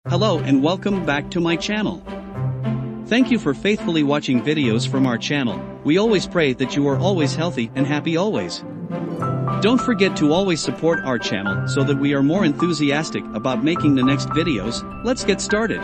Hello and welcome back to my channel. Thank you for faithfully watching videos from our channel. We always pray that you are always healthy and happy always. Don't forget to always support our channel so that we are more enthusiastic about making the next videos. Let's get started.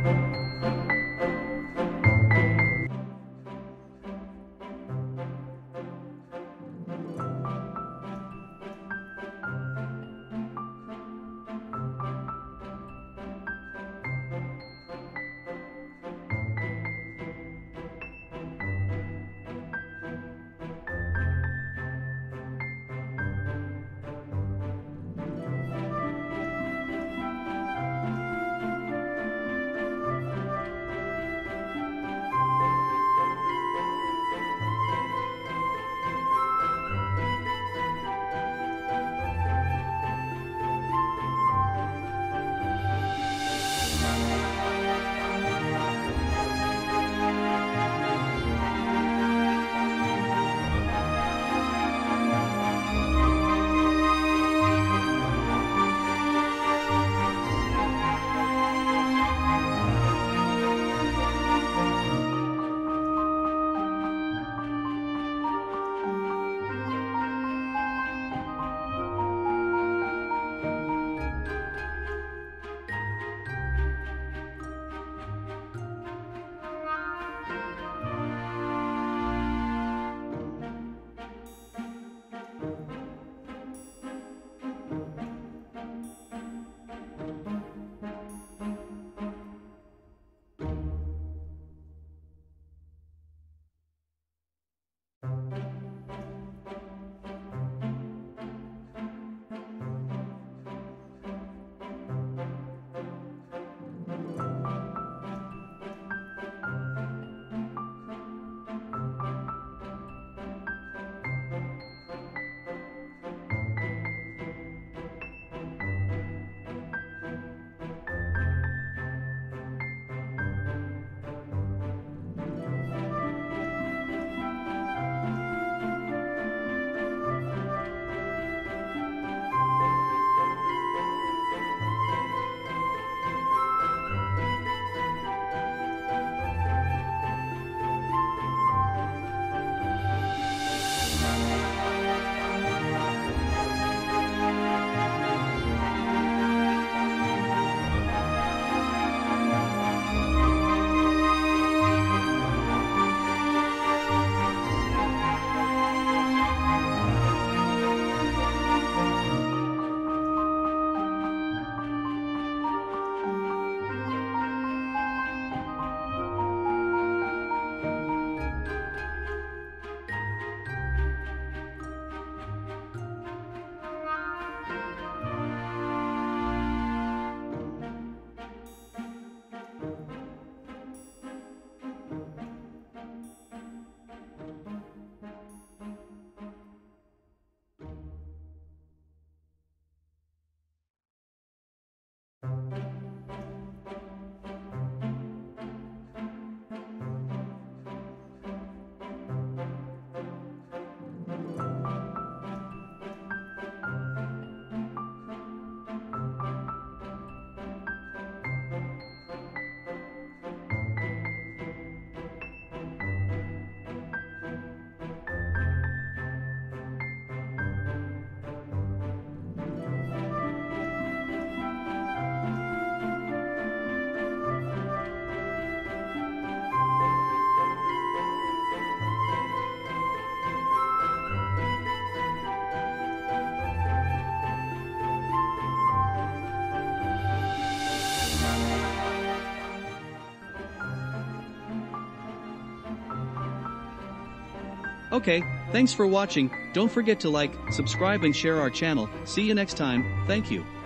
Okay, thanks for watching. Don't forget to like, subscribe and share our channel. See you next time. Thank you.